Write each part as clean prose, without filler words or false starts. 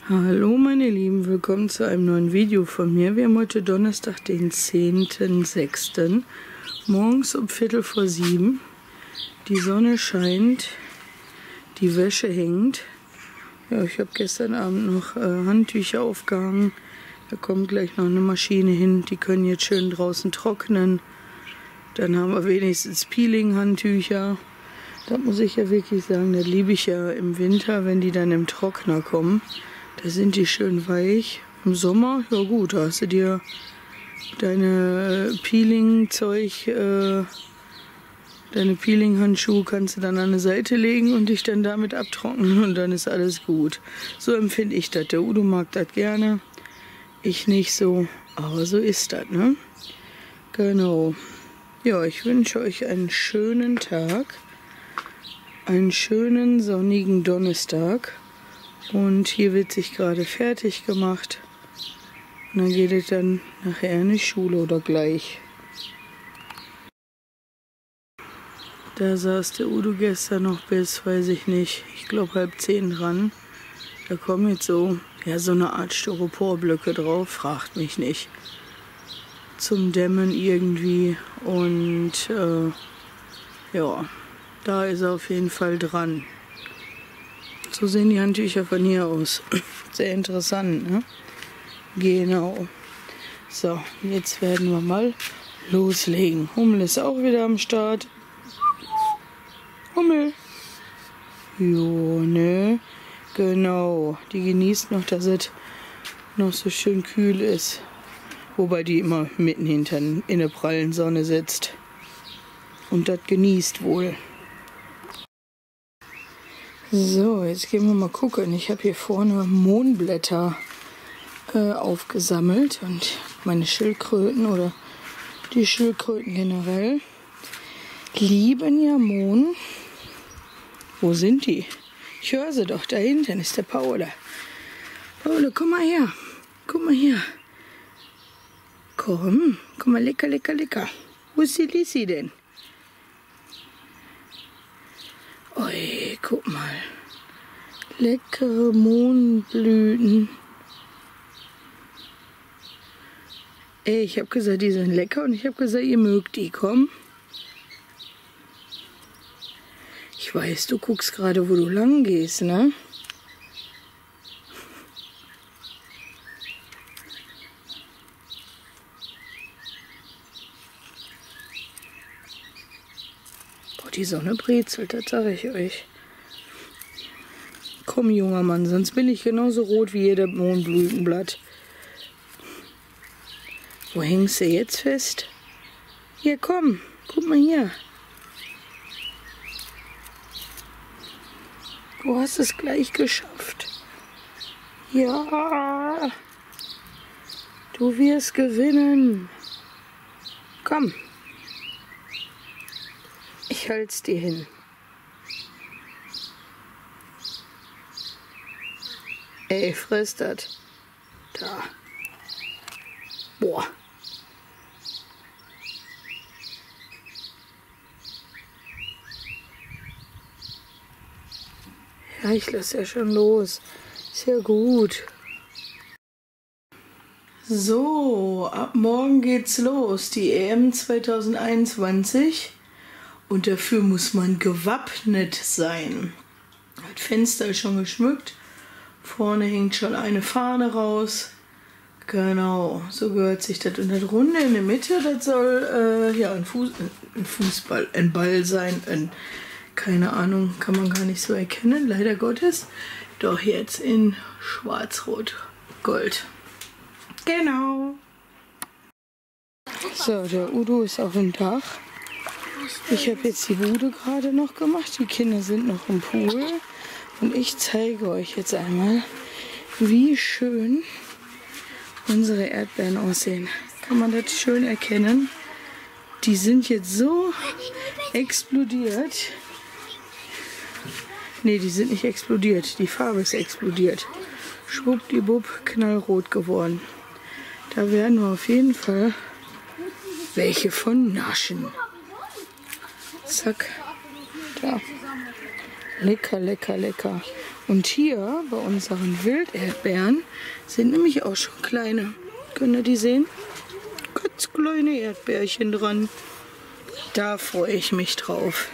Hallo meine Lieben, willkommen zu einem neuen Video von mir. Wir haben heute Donnerstag, den 10.06. Morgens um 6:15. Die Sonne scheint, die Wäsche hängt. Ja, ich habe gestern Abend noch Handtücher aufgehangen. Da kommt gleich noch eine Maschine hin, die können jetzt schön draußen trocknen. Dann haben wir wenigstens Peeling-Handtücher. Da muss ich ja wirklich sagen, das liebe ich ja im Winter, wenn die dann im Trockner kommen. Da sind die schön weich. Im Sommer, ja gut, da hast du dir deine Peeling-Zeug, deine Peeling-Handschuhe kannst du dann an die Seite legen und dich dann damit abtrocknen und dann ist alles gut. So empfinde ich das. Der Udo mag das gerne, ich nicht so, aber so ist das, ne? Genau. Ja, ich wünsche euch einen schönen Tag, einen schönen sonnigen Donnerstag. Und hier wird sich gerade fertig gemacht. Und dann geht es dann nachher in die Schule oder gleich. Da saß der Udo gestern noch bis, weiß ich nicht, ich glaube 9:30 dran. Da kommen jetzt so eine Art Styroporblöcke drauf, fragt mich nicht. Zum Dämmen irgendwie. Und ja, da ist er auf jeden Fall dran. So sehen die Handtücher von hier aus. Sehr interessant, ne? Genau. So, jetzt werden wir mal loslegen. Hummel ist auch wieder am Start. Hummel. Jo, ne? Genau. Die genießt noch, dass es noch so schön kühl ist. Wobei die immer mitten hinten in der prallen Sonne sitzt. Und das genießt wohl. So, jetzt gehen wir mal gucken. Ich habe hier vorne Mohnblätter aufgesammelt und meine Schildkröten oder die Schildkröten generell lieben ja Mohn. Wo sind die? Ich höre sie doch. Da hinten ist der Paul. Paul, komm mal her. Guck mal hier. Komm mal, lecker, lecker, lecker. Wo ist die Lissi denn? Oi, guck mal. Leckere Mohnblüten. Ey, ich habe gesagt, die sind lecker und ich habe gesagt, ihr mögt die. Komm. Ich weiß, du guckst gerade, wo du lang gehst, ne? Die Sonne brezelt, das sage ich euch. Komm, junger Mann, sonst bin ich genauso rot wie jeder Mohnblütenblatt. Wo hängst du jetzt fest? Hier, komm, guck mal hier. Du hast es gleich geschafft. Ja, du wirst gewinnen. Komm. Ich halt's dir hin. Ey, friss das. Da. Boah. Ja, ich lasse ja schon los. Ist ja gut. So, ab morgen geht's los. Die EM 2021. Und dafür muss man gewappnet sein. Das Fenster ist schon geschmückt. Vorne hängt schon eine Fahne raus. Genau, so gehört sich das. Und das Runde in der Mitte, das soll ja ein Ball sein. Keine Ahnung, kann man gar nicht so erkennen, leider Gottes. Doch jetzt in Schwarz-Rot-Gold. Genau. So, der Udo ist auf dem Dach. Ich habe jetzt die Bude gerade noch gemacht. Die Kinder sind noch im Pool. Und ich zeige euch jetzt einmal, wie schön unsere Erdbeeren aussehen. Kann man das schön erkennen? Die sind jetzt so explodiert. Ne, die sind nicht explodiert. Die Farbe ist explodiert. Schwuppdiwupp, knallrot geworden. Da werden wir auf jeden Fall welche von naschen. Zack. Da. Lecker, lecker, lecker. Und hier bei unseren Wilderdbeeren sind nämlich auch schon kleine. Könnt ihr die sehen? Ganz kleine Erdbeerchen dran. Da freue ich mich drauf.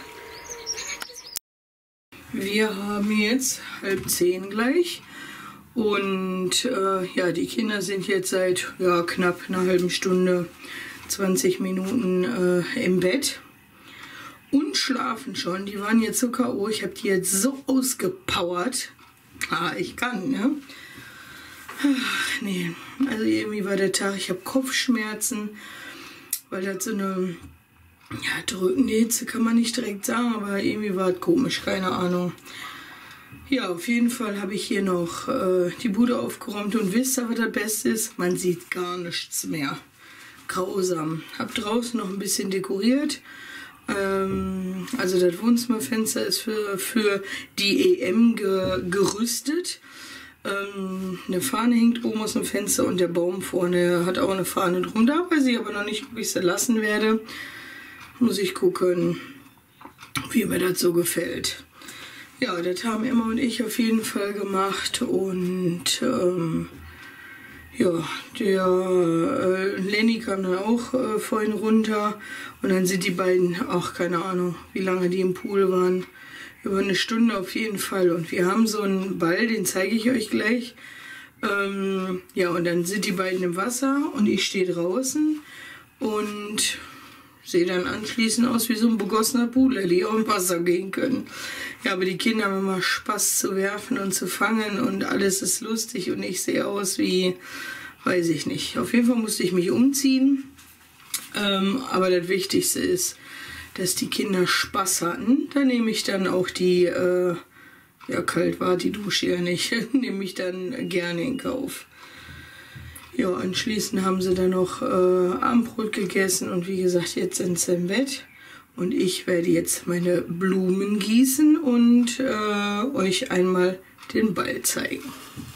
Wir haben jetzt 9:30 gleich. Und ja, die Kinder sind jetzt seit knapp einer halben Stunde, 20 Minuten im Bett und schlafen schon. Die waren jetzt so K.O. Ich habe die jetzt so ausgepowert. Ich kann, ne? Nee, also irgendwie war der Tag, ich habe Kopfschmerzen, weil das so eine drückende Hitze kann man nicht direkt sagen, aber irgendwie war es komisch, keine Ahnung. Ja, auf jeden Fall habe ich hier noch die Bude aufgeräumt und wisst ihr, was das Beste ist? Man sieht gar nichts mehr. Grausam. Habe draußen noch ein bisschen dekoriert. Also das Wohnzimmerfenster ist für die EM gerüstet. Eine Fahne hängt oben aus dem Fenster und der Baum vorne hat auch eine Fahne drum. Da weiß ich aber noch nicht, ob ich sie lassen werde. Muss ich gucken, wie mir das so gefällt. Ja, das haben Emma und ich auf jeden Fall gemacht und ja, der Lenny kam dann auch vorhin runter und dann sind die beiden, ach keine Ahnung, wie lange die im Pool waren, über eine Stunde auf jeden Fall. Und wir haben so einen Ball, den zeige ich euch gleich. Ja, und dann sind die beiden im Wasser und ich stehe draußen und sehe dann anschließend aus wie so ein begossener Pudel, die auch im Wasser gehen können. Ja, aber die Kinder haben immer Spaß zu werfen und zu fangen und alles ist lustig und ich sehe aus wie, weiß ich nicht. Auf jeden Fall musste ich mich umziehen, aber das Wichtigste ist, dass die Kinder Spaß hatten. Da nehme ich dann auch die, ja kalt war die Dusche ja nicht, nehme ich dann gerne in Kauf. Ja, anschließend haben sie dann noch Abendbrot gegessen und wie gesagt, jetzt sind sie im Bett. Und ich werde jetzt meine Blumen gießen und euch einmal den Ball zeigen.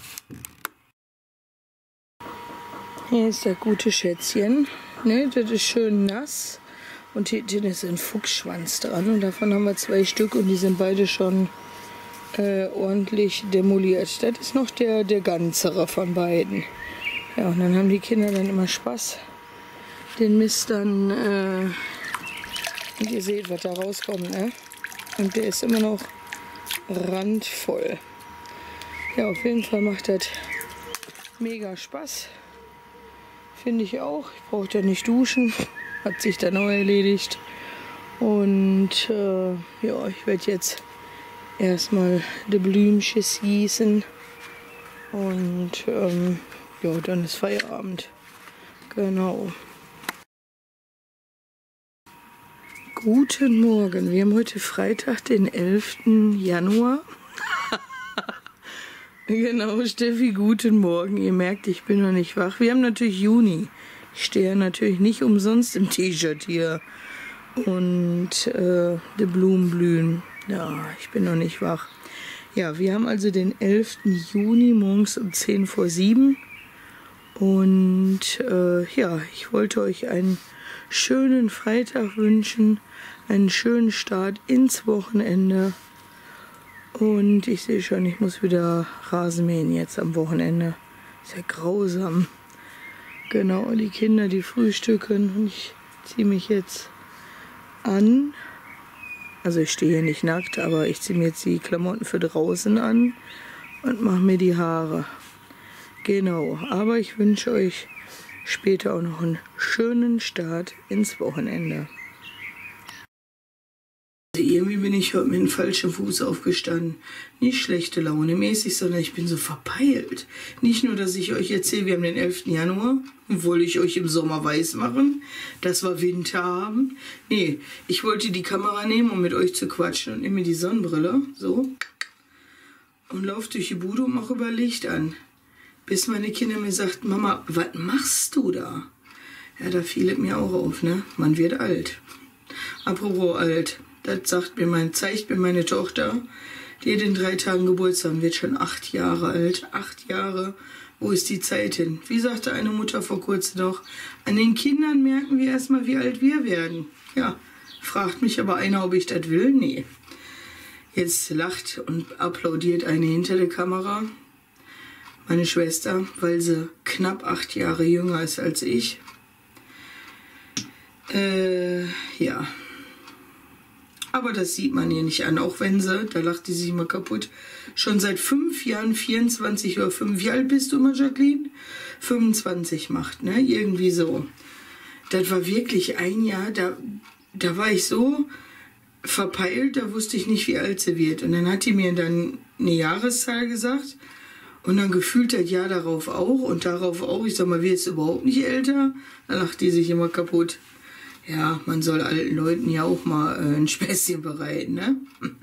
Hier ist der gute Schätzchen. Ne, das ist schön nass. Und hier ist ein Fuchsschwanz dran. Und davon haben wir 2 Stück und die sind beide schon ordentlich demoliert. Das ist noch der ganzere von beiden. Ja, und dann haben die Kinder dann immer Spaß, den Mist dann, und ihr seht, was da rauskommt, ne? Und der ist immer noch randvoll. Ja, auf jeden Fall macht das mega Spaß. Finde ich auch. Ich brauche da nicht duschen. Hat sich dann auch erledigt. Und ja, ich werde jetzt erstmal die Blümchen gießen. Und ja, dann ist Feierabend. Genau. Guten Morgen. Wir haben heute Freitag, den 11. Januar. Genau, Steffi, guten Morgen. Ihr merkt, ich bin noch nicht wach. Wir haben natürlich Juni. Ich stehe natürlich nicht umsonst im T-Shirt hier. Und die Blumen blühen. Ja, ich bin noch nicht wach. Ja, wir haben also den 11. Juni morgens um 6:50. Und ja, ich wollte euch einen schönen Freitag wünschen, einen schönen Start ins Wochenende. Und ich sehe schon, ich muss wieder Rasen mähen jetzt am Wochenende. Ist ja grausam. Genau, die Kinder, die frühstücken und ich ziehe mich jetzt an. Also ich stehe hier nicht nackt, aber ich ziehe mir jetzt die Klamotten für draußen an und mache mir die Haare. Genau, aber ich wünsche euch später auch noch einen schönen Start ins Wochenende. Irgendwie bin ich heute mit dem falschen Fuß aufgestanden. Nicht schlechte Laune mäßig, sondern ich bin so verpeilt. Nicht nur, dass ich euch erzähle, wir haben den 11. Januar, wollte ich euch im Sommer weiß machen, dass wir Winter haben. Nee, ich wollte die Kamera nehmen, um mit euch zu quatschen und nehme mir die Sonnenbrille, so, und laufe durch die Bude und mache über Licht an. Bis meine Kinder mir sagten, Mama, was machst du da? Ja, da fiel es mir auch auf, ne? Man wird alt. Apropos alt, das zeigt mir meine Tochter, die in 3 Tagen Geburtstag wird schon 8 Jahre alt. 8 Jahre, wo ist die Zeit hin? Wie sagte eine Mutter vor kurzem noch, an den Kindern merken wir erstmal, wie alt wir werden. Ja, fragt mich aber einer, ob ich das will? Nee. Jetzt lacht und applaudiert eine hinter der Kamera. Meine Schwester, weil sie knapp 8 Jahre jünger ist als ich. Ja. Aber das sieht man ihr nicht an, auch wenn sie, da lacht die sich immer kaputt, schon seit 5 Jahren 24 oder 5, wie alt bist du immer, Jacqueline? 25 macht, ne? Irgendwie so. Das war wirklich ein Jahr, da war ich so verpeilt, da wusste ich nicht, wie alt sie wird. Und dann hat die mir dann eine Jahreszahl gesagt und dann gefühlt das Jahr darauf auch und darauf auch. Ich sag mal, wird es überhaupt nicht älter? Da lacht die sich immer kaputt. Ja, man soll alten Leuten ja auch mal ein Späßchen bereiten, ne?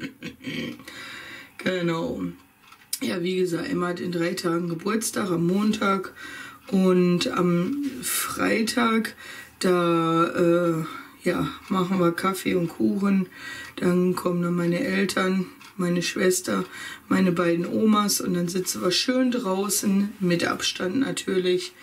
Genau. Ja, wie gesagt, Emma hat in 3 Tagen Geburtstag, am Montag und am Freitag, da ja, machen wir Kaffee und Kuchen. Dann kommen dann meine Eltern, meine Schwester, meine beiden Omas und dann sitzen wir schön draußen, mit Abstand natürlich,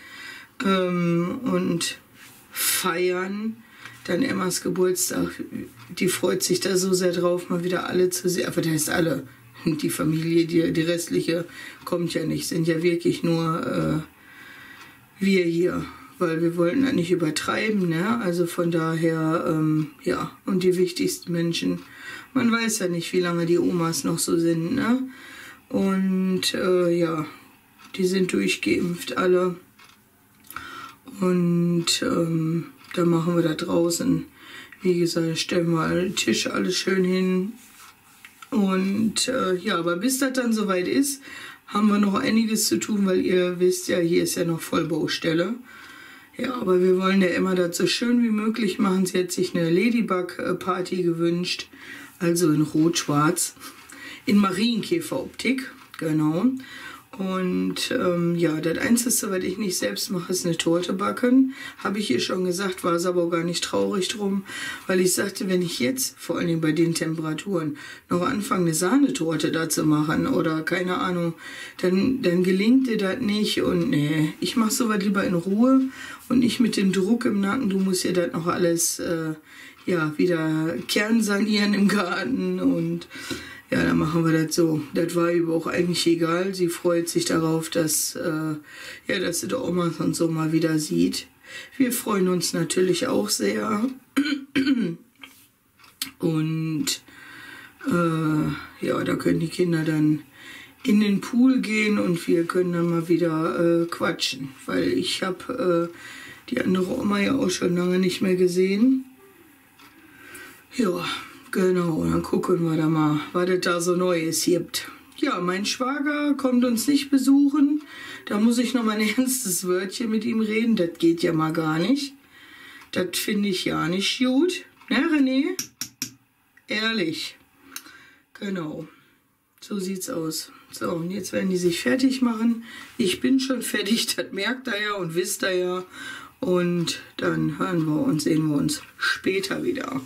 und feiern dann Emmas Geburtstag. Die freut sich da so sehr drauf, mal wieder alle zu sehen. Aber das heißt alle, die Familie, die restliche kommt ja nicht, sind ja wirklich nur wir hier. Weil wir wollten das nicht übertreiben, ne? Also von daher, ja, und die wichtigsten Menschen, man weiß ja nicht, wie lange die Omas noch so sind, ne? Und ja, die sind durchgeimpft alle. Und dann machen wir da draußen, wie gesagt, stellen wir alle Tische, alles schön hin. Und ja, aber bis das dann soweit ist, haben wir noch einiges zu tun, weil ihr wisst ja, hier ist ja noch Vollbaustelle. Ja, aber wir wollen ja immer das so schön wie möglich machen. Sie hat sich eine Ladybug-Party gewünscht, also in Rot-Schwarz, in Marienkäferoptik, genau. Und ja, das Einzige, was ich nicht selbst mache, ist eine Torte backen. Habe ich ihr schon gesagt, war es aber auch gar nicht traurig drum, weil ich sagte, wenn ich jetzt, vor allem bei den Temperaturen, noch anfange, eine Sahnetorte da zu machen oder keine Ahnung, dann gelingt dir das nicht. Und nee, ich mache sowas lieber in Ruhe und nicht mit dem Druck im Nacken. Du musst ja das noch alles ja, wieder kernsanieren im Garten und ja, dann machen wir das so. Das war ihr auch eigentlich egal. Sie freut sich darauf, dass, ja, dass sie die Omas und so mal wieder sieht. Wir freuen uns natürlich auch sehr. Und ja, da können die Kinder dann in den Pool gehen und wir können dann mal wieder quatschen. Weil ich habe die andere Oma ja auch schon lange nicht mehr gesehen. Ja. Genau, dann gucken wir da mal, was es da so Neues gibt. Ja, mein Schwager kommt uns nicht besuchen. Da muss ich noch mal ein ernstes Wörtchen mit ihm reden. Das geht ja mal gar nicht. Das finde ich ja nicht gut. Ne, René? Ehrlich. Genau. So sieht's aus. So, und jetzt werden die sich fertig machen. Ich bin schon fertig, das merkt er ja und wisst ihr ja. Und dann hören wir und sehen wir uns später wieder.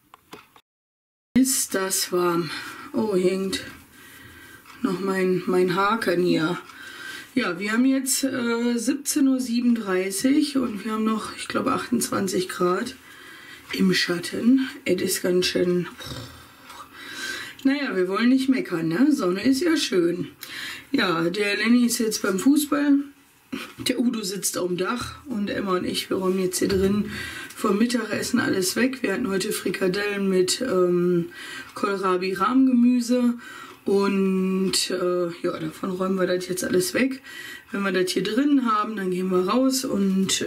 Ist das warm. Oh, hängt noch mein Haken hier. Ja, wir haben jetzt 17:37 Uhr und wir haben noch, ich glaube, 28 Grad im Schatten. Es ist ganz schön... Naja, wir wollen nicht meckern, ne? Sonne ist ja schön. Ja, der Lenny ist jetzt beim Fußball. Der Udo sitzt auf dem Dach und Emma und ich, wir räumen jetzt hier drin vom Mittagessen alles weg. Wir hatten heute Frikadellen mit Kohlrabi-Rahmgemüse und ja, davon räumen wir das jetzt alles weg. Wenn wir das hier drin haben, dann gehen wir raus und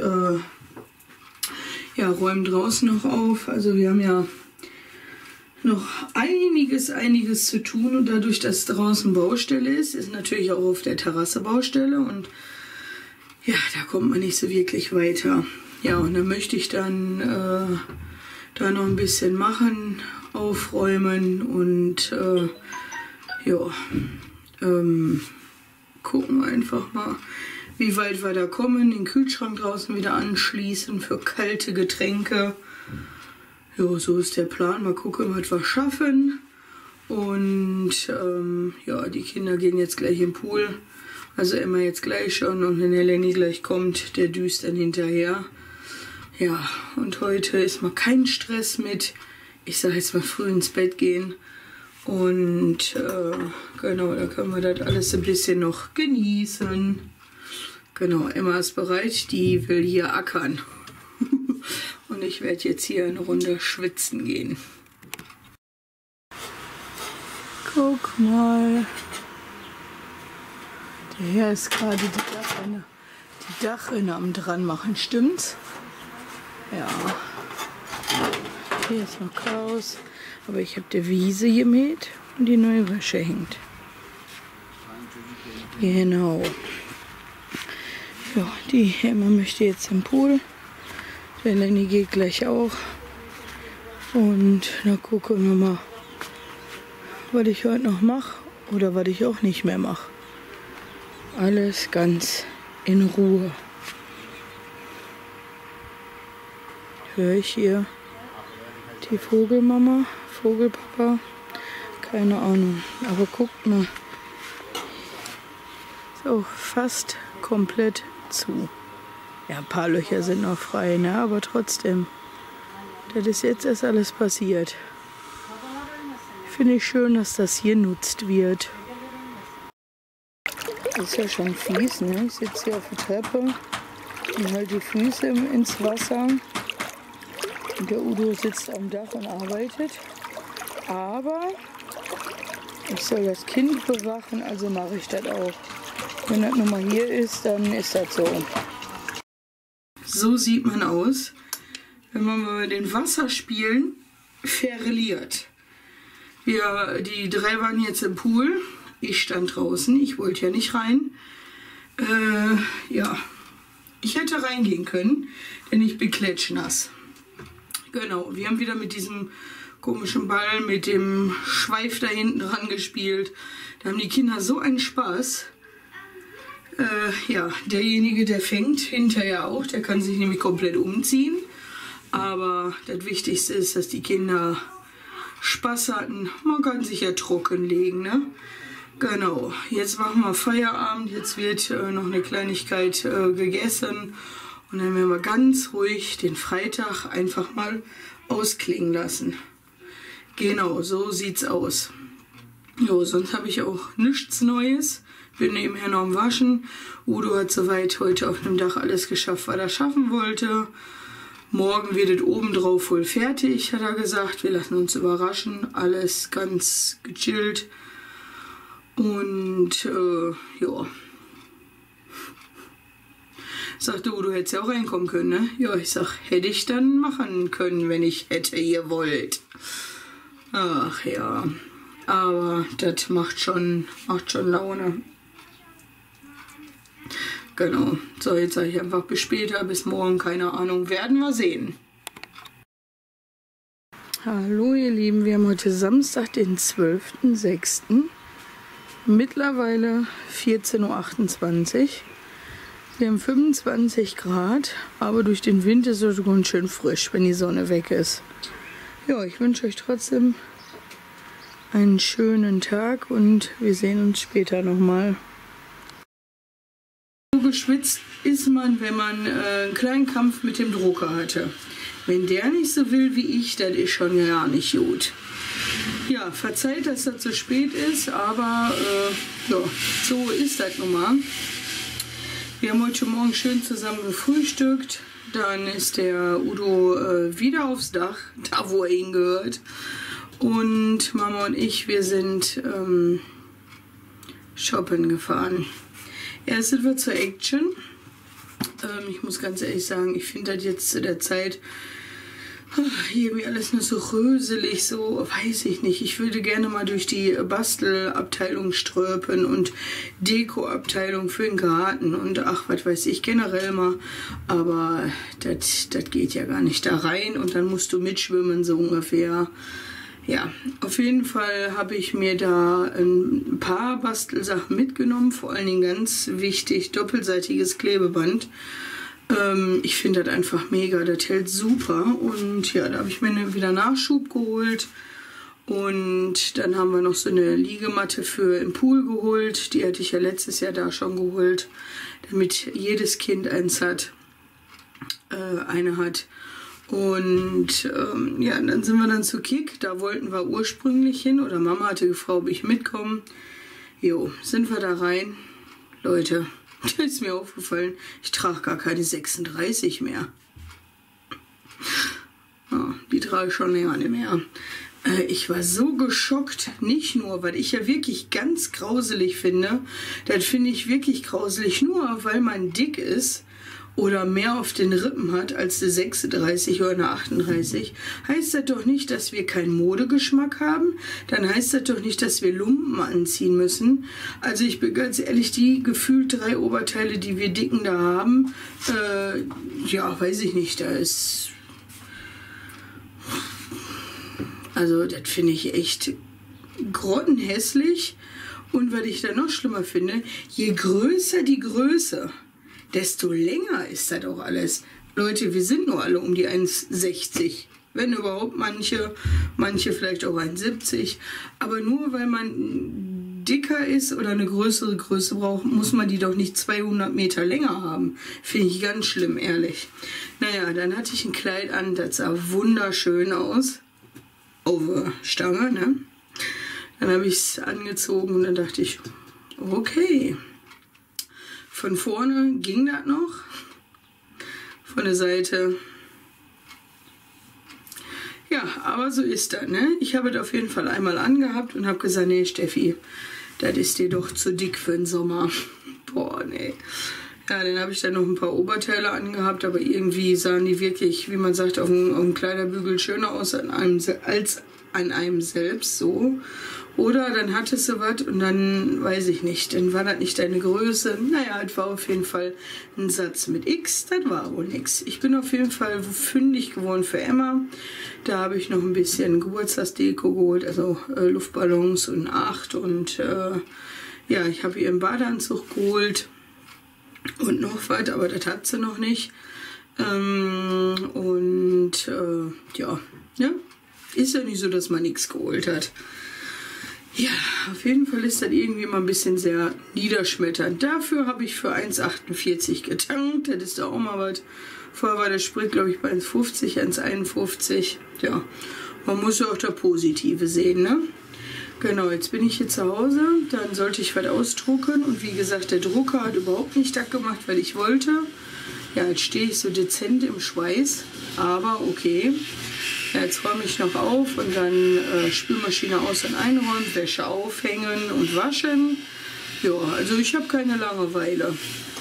ja, räumen draußen noch auf. Also wir haben ja noch einiges zu tun und dadurch, dass draußen Baustelle ist natürlich auch auf der Terrasse Baustelle und ja, da kommt man nicht so wirklich weiter. Ja, und dann möchte ich dann da noch ein bisschen machen, aufräumen und ja, gucken wir einfach mal, wie weit wir da kommen. Den Kühlschrank draußen wieder anschließen für kalte Getränke. Ja, so ist der Plan. Mal gucken, was wir schaffen. Und ja, die Kinder gehen jetzt gleich im Pool. Also Emma jetzt gleich schon und wenn der Lenny gleich kommt, der düst dann hinterher. Ja, und heute ist mal kein Stress mit, ich sage jetzt mal früh ins Bett gehen Und genau, da können wir das alles ein bisschen noch genießen. Genau, Emma ist bereit, die will hier ackern. Und ich werde jetzt hier eine Runde schwitzen gehen. Guck mal. Der Herr ist gerade die Dachrinne am dran machen, stimmt's? Ja. Hier ist noch Chaos. Aber ich habe die Wiese gemäht und die neue Wäsche hängt. Genau. Ja, die Emma möchte jetzt im Pool. Der Lenny geht gleich auch. Und dann gucken wir mal, was ich heute noch mache oder was ich auch nicht mehr mache. Alles ganz in Ruhe. Höre ich hier die Vogelmama, Vogelpapa? Keine Ahnung. Aber guckt mal. Ist auch fast komplett zu. Ja, ein paar Löcher sind noch frei, ne? Aber trotzdem. Das ist jetzt erst alles passiert. Finde ich schön, dass das hier genutzt wird. Das ist ja schon fies, ne? Ich sitze hier auf der Treppe und halte die Füße ins Wasser. Und der Udo sitzt am Dach und arbeitet. Aber ich soll das Kind bewachen, also mache ich das auch. Wenn das nun mal hier ist, dann ist das so. So sieht man aus, wenn man bei den Wasserspielen verliert. Die drei waren jetzt im Pool. Ich stand draußen. Ich wollte ja nicht rein. Ja, ich hätte reingehen können, denn ich bin klatschnass. Genau, wir haben wieder mit diesem komischen Ball, mit dem Schweif da hinten dran gespielt. Da haben die Kinder so einen Spaß. Ja, derjenige, der fängt, hinterher auch. Der kann sich nämlich komplett umziehen. Aber das Wichtigste ist, dass die Kinder Spaß hatten. Man kann sich ja trockenlegen, ne? Genau, jetzt machen wir Feierabend. Jetzt wird noch eine Kleinigkeit gegessen. Und dann werden wir ganz ruhig den Freitag einfach mal ausklingen lassen. Genau, so sieht's aus. Jo, sonst habe ich auch nichts Neues. Bin nebenher noch am Waschen. Udo hat soweit heute auf dem Dach alles geschafft, was er schaffen wollte. Morgen wird es obendrauf wohl fertig, hat er gesagt. Wir lassen uns überraschen. Alles ganz gechillt. Und ja. Sagte Udo, hättest ja auch reinkommen können, ne? Ja, ich sag, hätte ich dann machen können, wenn ich hätte gewollt. Ach ja. Aber das macht schon Laune. Genau. So, jetzt sage ich einfach bis später, bis morgen, keine Ahnung, werden wir sehen. Hallo ihr Lieben, wir haben heute Samstag, den 12.06. Mittlerweile 14.28 Uhr. Wir haben 25 Grad, aber durch den Wind ist es ganz schön frisch, wenn die Sonne weg ist. Ja, ich wünsche euch trotzdem einen schönen Tag und wir sehen uns später nochmal. So geschwitzt ist man, wenn man einen kleinen Kampf mit dem Drucker hatte. Wenn der nicht so will wie ich, das ist schon gar nicht gut. Ja, verzeiht, dass das so spät ist, aber ja, so ist das nun mal. Wir haben heute Morgen schön zusammen gefrühstückt. Dann ist der Udo wieder aufs Dach, da wo er hingehört. Und Mama und ich, wir sind shoppen gefahren. Erst sind wir zur Action. Ich muss ganz ehrlich sagen, ich finde das jetzt zu der Zeit irgendwie alles nur so röselig, so weiß ich nicht. Ich würde gerne mal durch die Bastelabteilung ströpen und Dekoabteilung für den Garten und ach, was weiß ich, generell mal. Aber das geht ja gar nicht da rein und dann musst du mitschwimmen, so ungefähr. Ja, auf jeden Fall habe ich mir da ein paar Bastelsachen mitgenommen, vor allen Dingen ganz wichtig, doppelseitiges Klebeband. Ich finde das einfach mega, das hält super und ja, da habe ich mir wieder Nachschub geholt und dann haben wir noch so eine Liegematte für im Pool geholt, die hatte ich ja letztes Jahr da schon geholt, damit jedes Kind eine hat Und ja, dann sind wir dann zu Kick. Da wollten wir ursprünglich hin. Oder Mama hatte gefragt, ob ich mitkomme. Jo, sind wir da rein. Leute, da ist mir aufgefallen, ich trage gar keine 36 mehr. Ja, die trage ich schon länger nicht mehr. Ich war so geschockt, nicht nur, weil ich ja wirklich ganz grauselig finde, das finde ich wirklich grauselig, nur weil man dick ist oder mehr auf den Rippen hat als eine 36 oder eine 38, heißt das doch nicht, dass wir keinen Modegeschmack haben, dann heißt das doch nicht, dass wir Lumpen anziehen müssen. Also ich bin ganz ehrlich, die gefühlt 3 Oberteile, die wir Dicken da haben, ja, weiß ich nicht, da ist... Also das finde ich echt grottenhässlich. Und was ich da noch schlimmer finde, je größer die Größe, desto länger ist das auch alles. Leute, wir sind nur alle um die 1,60. Wenn überhaupt manche vielleicht auch 1,70. Aber nur weil man dicker ist oder eine größere Größe braucht, muss man die doch nicht 200 Meter länger haben. Finde ich ganz schlimm, ehrlich. Naja, dann hatte ich ein Kleid an, das sah wunderschön aus. Over Stange, ne? Dann habe ich es angezogen und dann dachte ich, okay. Von vorne ging das noch. Von der Seite. Ja, aber so ist das, ne? Ich habe das auf jeden Fall einmal angehabt und habe gesagt, nee, Steffi, das ist dir doch zu dick für den Sommer. Boah, nee. Ja, dann habe ich dann noch ein paar Oberteile angehabt, aber irgendwie sahen die wirklich, wie man sagt, auf dem Kleiderbügel schöner aus als an einem selbst, so. Oder dann hattest du was und dann, weiß ich nicht, dann war das nicht deine Größe. Naja, es war auf jeden Fall ein Satz mit X, das war wohl nix. Ich bin auf jeden Fall fündig geworden für Emma. Da habe ich noch ein bisschen Geburtstagsdeko geholt, also Luftballons und 8 und ja, ich habe ihr einen Badeanzug geholt. Und noch was, aber das hat sie noch nicht. Ja, ne? Ist ja nicht so, dass man nichts geholt hat. Ja, auf jeden Fall ist das irgendwie mal ein bisschen sehr niederschmetternd. Dafür habe ich für 1,48 getankt. Das ist doch auch mal was. Vorher war der Sprit, glaube ich, bei 1,50, 1,51. Ja, man muss ja auch das Positive sehen, ne? Genau, jetzt bin ich hier zu Hause, dann sollte ich was ausdrucken und wie gesagt, der Drucker hat überhaupt nicht das gemacht, weil ich wollte. Ja, jetzt stehe ich so dezent im Schweiß, aber okay. Ja, jetzt räume ich noch auf und dann Spülmaschine aus- und einräumen, Wäsche aufhängen und waschen. Ja, also ich habe keine Langeweile.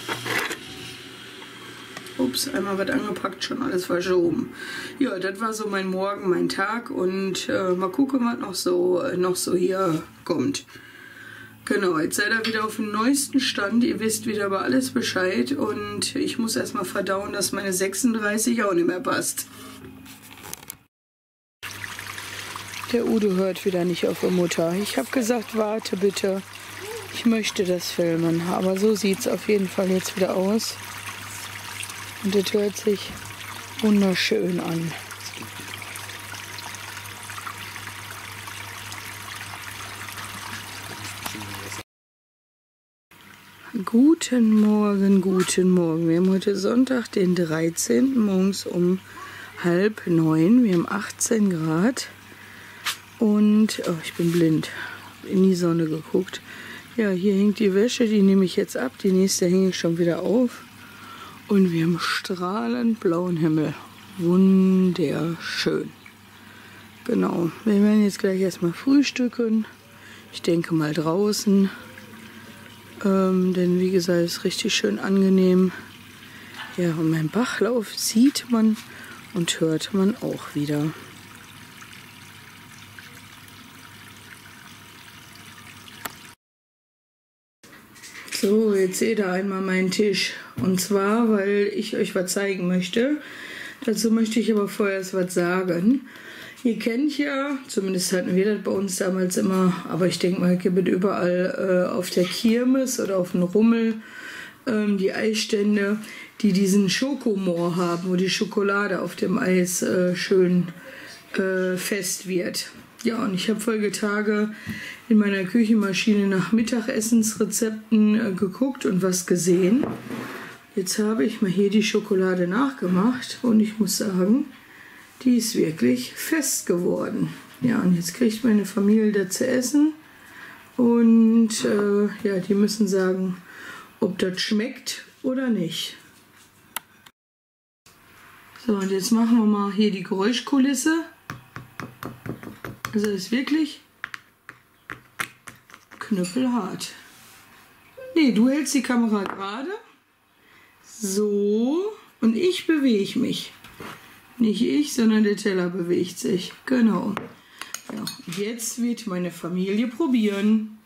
Ups, einmal was angepackt, schon alles verschoben. Ja, das war so mein Morgen, mein Tag und mal gucken, was noch so hier kommt. Genau, jetzt seid ihr wieder auf dem neuesten Stand. Ihr wisst wieder über alles Bescheid und ich muss erstmal verdauen, dass meine 36 auch nicht mehr passt. Der Udo hört wieder nicht auf die Mutter. Ich habe gesagt, warte bitte. Ich möchte das filmen, aber so sieht es auf jeden Fall jetzt wieder aus. Und das hört sich wunderschön an. Guten Morgen, guten Morgen. Wir haben heute Sonntag, den 13. morgens um 8:30. Wir haben 18 Grad. Und oh, ich bin blind. In die Sonne geguckt. Ja, hier hängt die Wäsche, die nehme ich jetzt ab. Die nächste hänge ich schon wieder auf. Und wir haben strahlend blauen Himmel. Wunderschön. Genau. Wir werden jetzt gleich erstmal frühstücken. Ich denke mal draußen. Denn wie gesagt, ist richtig schön angenehm. Ja, und mein Bachlauf sieht man und hört man auch wieder. So, jetzt seht ihr einmal meinen Tisch. Und zwar, weil ich euch was zeigen möchte. Dazu möchte ich aber vorher erst was sagen. Ihr kennt ja, zumindest hatten wir das bei uns damals immer, aber ich denke mal, es gibt überall auf der Kirmes oder auf dem Rummel die Eisstände, die diesen Schokomoor haben, wo die Schokolade auf dem Eis schön fest wird. Ja, und ich habe Folgetage in meiner Küchenmaschine nach Mittagessensrezepten geguckt und was gesehen. Jetzt habe ich mal hier die Schokolade nachgemacht und ich muss sagen, Die ist wirklich fest geworden. Ja, und jetzt kriegt meine Familie da zu essen. Und ja, die müssen sagen, ob das schmeckt oder nicht. So, und jetzt machen wir mal hier die Geräuschkulisse. Also ist wirklich knüppelhart. Nee, du hältst die Kamera gerade. So, und ich bewege mich. Nicht ich, sondern der Teller bewegt sich. Genau. Ja, und jetzt wird meine Familie probieren.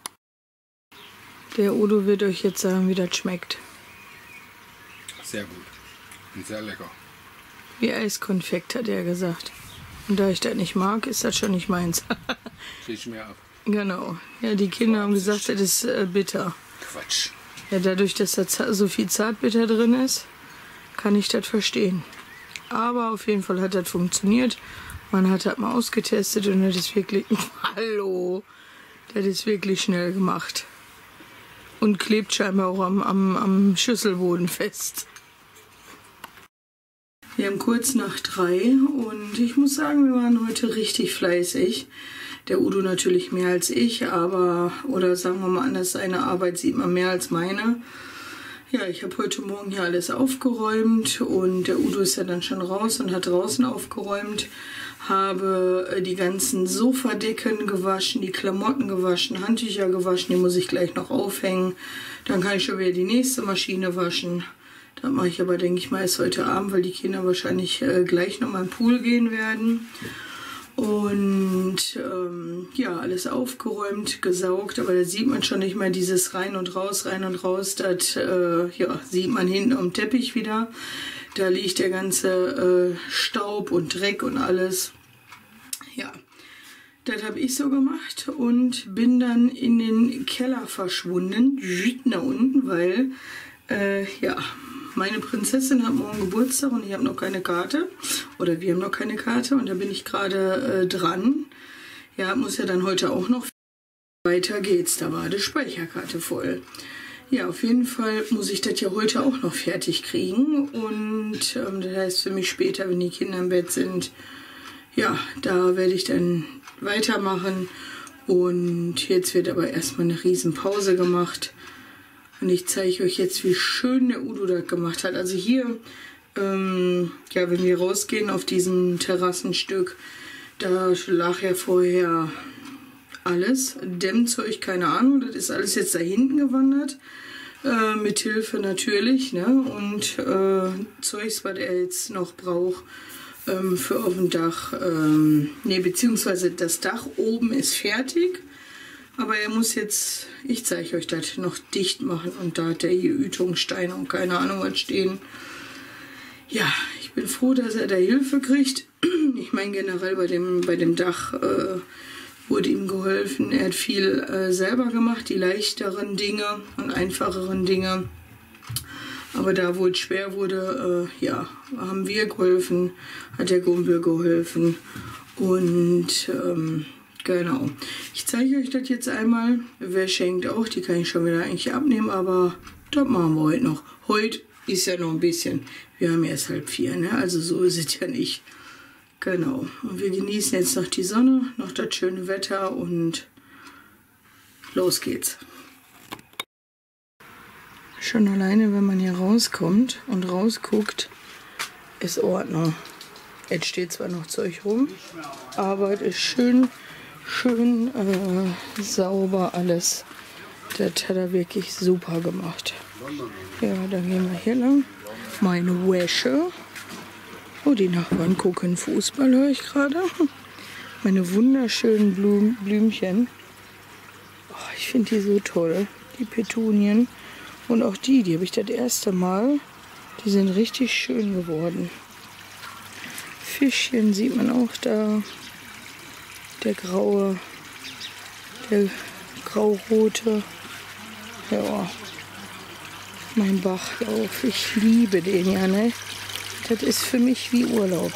Der Udo wird euch jetzt sagen, wie das schmeckt. Sehr gut und sehr lecker. Wie Eiskonfekt, hat er gesagt. Und da ich das nicht mag, ist das schon nicht meins. Krieg mehr ab. Genau. Ja, die Kinder haben gesagt, das ist bitter. Quatsch. Ja, dadurch, dass da so viel Zartbitter drin ist, kann ich das verstehen. Aber auf jeden Fall hat das funktioniert. Man hat das mal ausgetestet und das ist wirklich... Hallo! Das ist wirklich schnell gemacht. Und klebt scheinbar auch am Schüsselboden fest. Wir haben kurz nach 3 und ich muss sagen, wir waren heute richtig fleißig. Der Udo natürlich mehr als ich, aber, oder sagen wir mal anders, seine Arbeit sieht man mehr als meine. Ja, ich habe heute Morgen hier alles aufgeräumt und der Udo ist ja dann schon raus und hat draußen aufgeräumt. Habe die ganzen Sofadecken gewaschen, die Klamotten gewaschen, Handtücher gewaschen, die muss ich gleich noch aufhängen. Dann kann ich schon wieder die nächste Maschine waschen. Das mache ich aber, denke ich mal, erst heute Abend, weil die Kinder wahrscheinlich gleich noch mal in den Pool gehen werden. Und ja, alles aufgeräumt, gesaugt, aber da sieht man schon nicht mehr dieses rein und raus. Das ja, sieht man hinten am Teppich wieder. Da liegt der ganze Staub und Dreck und alles. Ja, das habe ich so gemacht und bin dann in den Keller verschwunden, nach unten, weil ja, meine Prinzessin hat morgen Geburtstag und ich habe noch keine Karte. Oder wir haben noch keine Karte und da bin ich gerade dran. Ja, muss ja dann heute auch noch. Weiter geht's, da war die Speicherkarte voll. Ja, auf jeden Fall muss ich das ja heute auch noch fertig kriegen. Und das heißt für mich später, wenn die Kinder im Bett sind, ja, da werde ich dann weitermachen. Und jetzt wird aber erstmal eine riesen Pause gemacht. Und ich zeige euch jetzt, wie schön der Udo das gemacht hat. Also hier, ja, wenn wir rausgehen auf diesem Terrassenstück, da lag ja vorher alles. Dämmzeug, keine Ahnung, das ist alles jetzt da hinten gewandert. Mit Hilfe natürlich, ne? Und Zeugs, was er jetzt noch braucht für auf dem Dach. Ne, beziehungsweise das Dach oben ist fertig. Aber er muss jetzt, ich zeige euch das, noch dicht machen. Und da hat er hier Ütungssteine und keine Ahnung was stehen. Ja, ich bin froh, dass er da Hilfe kriegt. Ich meine generell bei dem Dach wurde ihm geholfen. Er hat viel selber gemacht, die leichteren Dinge und einfacheren Dinge. Aber da, wo es schwer wurde, ja, haben wir geholfen, hat der Kumpel geholfen. Und genau. Ich zeige euch das jetzt einmal. Wer schenkt auch, die kann ich schon wieder eigentlich abnehmen, aber das machen wir heute noch. Heute ist ja noch ein bisschen. Wir haben erst 3:30, ne? Also so ist es ja nicht. Genau. Und wir genießen jetzt noch die Sonne, noch das schöne Wetter und los geht's. Schon alleine, wenn man hier rauskommt und rausguckt, ist Ordnung. Jetzt steht zwar noch Zeug rum, aber es ist schön sauber alles. Das hat er wirklich super gemacht. Ja, dann gehen wir hier lang. Meine Wäsche. Oh, die Nachbarn gucken Fußball, höre ich gerade. Meine wunderschönen Blümchen. Oh, ich finde die so toll, die Petunien. Und auch die habe ich das erste Mal. Die sind richtig schön geworden. Fischchen sieht man auch da. Der graurote. Ja, mein Bachlauf. Ich liebe den ja, ne? Das ist für mich wie Urlaub.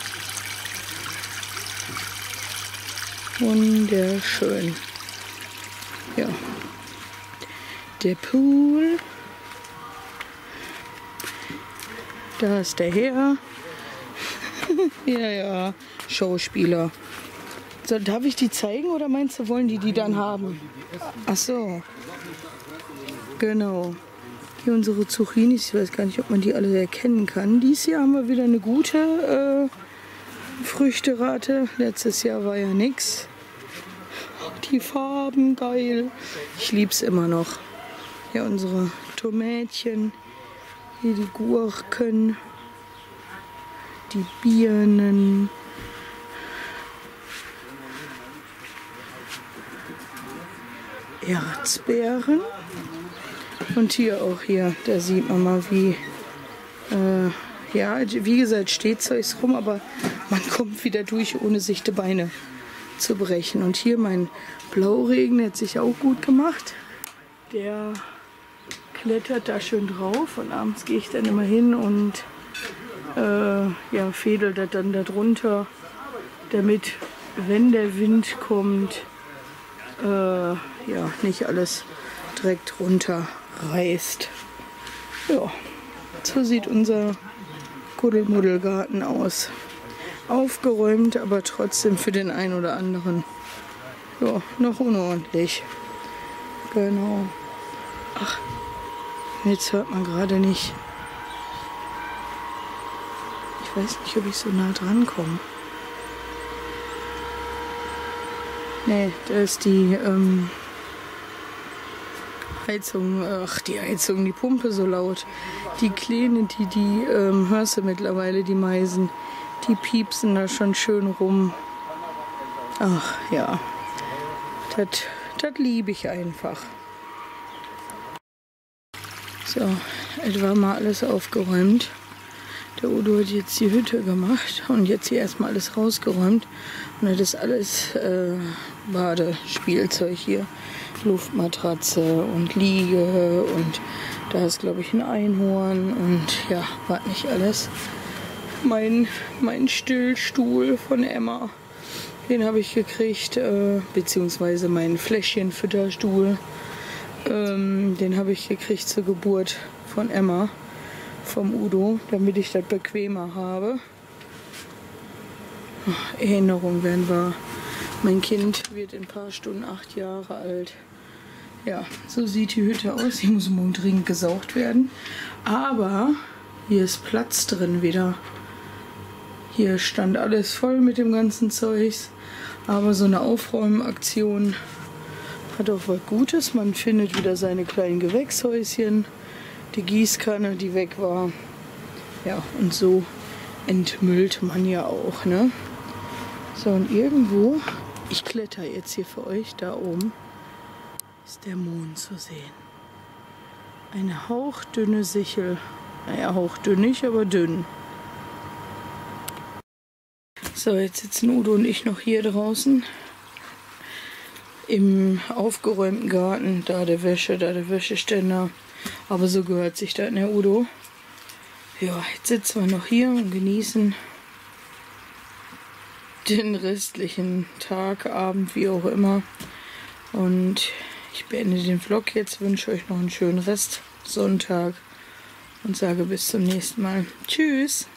Wunderschön. Ja. Der Pool. Da ist der Herr. Ja, ja, Schauspieler. So, darf ich die zeigen oder meinst du, wollen die dann haben? Ach so. Genau. Hier unsere Zucchinis, ich weiß gar nicht, ob man die alle erkennen kann. Dieses Jahr haben wir wieder eine gute Früchterate. Letztes Jahr war ja nix. Die Farben, geil. Ich lieb's immer noch. Hier unsere Tomätchen. Hier die Gurken. Die Birnen. Erzbeeren. Und hier auch da sieht man mal wie, ja, wie gesagt, steht Zeugs rum, aber man kommt wieder durch, ohne sich die Beine zu brechen. Und hier mein Blauregen, der hat sich auch gut gemacht. Der klettert da schön drauf und abends gehe ich dann immer hin und ja, fädel das dann da drunter, damit, wenn der Wind kommt, ja, nicht alles direkt runterreißt. Ja, so sieht unser Kuddelmuddelgarten aus. Aufgeräumt, aber trotzdem für den einen oder anderen, ja, noch unordentlich. Genau. Ach, jetzt hört man gerade nicht. Ich weiß nicht, ob ich so nah dran komme. Nee, da ist die Heizung, die Pumpe so laut. Die Kleine, die hörst du mittlerweile, die Meisen, die piepsen da schon schön rum. Ach ja, das liebe ich einfach. So, etwa mal alles aufgeräumt. Der Udo hat jetzt die Hütte gemacht und jetzt hier erstmal alles rausgeräumt. Und das ist alles Badespielzeug hier. Luftmatratze und Liege und da ist, glaube ich, ein Einhorn und ja, war nicht alles. Mein Stillstuhl von Emma, den habe ich gekriegt, beziehungsweise mein Fläschchenfütterstuhl, den habe ich gekriegt zur Geburt von Emma, vom Udo, damit ich das bequemer habe. Erinnerung werden wahr. Mein Kind wird in ein paar Stunden 8 Jahre alt. Ja, so sieht die Hütte aus. Hier muss morgen dringend gesaugt werden. Aber hier ist Platz drin wieder. Hier stand alles voll mit dem ganzen Zeugs. Aber so eine Aufräumaktion hat auch was Gutes. Man findet wieder seine kleinen Gewächshäuschen. Die Gießkanne, die weg war. Ja, und so entmüllt man ja auch, ne? So, und irgendwo, ich kletter jetzt hier für euch, da oben ist der Mond zu sehen. Eine hauchdünne Sichel. Naja, hauchdünn nicht, aber dünn. So, jetzt sitzen Udo und ich noch hier draußen im aufgeräumten Garten. Da der Wäsche, da der Wäscheständer. Aber so gehört sich das, ne, Udo? Ja, jetzt sitzen wir noch hier und genießen den restlichen Tag, Abend, wie auch immer. Und ich beende den Vlog jetzt, wünsche euch noch einen schönen Rest Sonntag und sage bis zum nächsten Mal. Tschüss!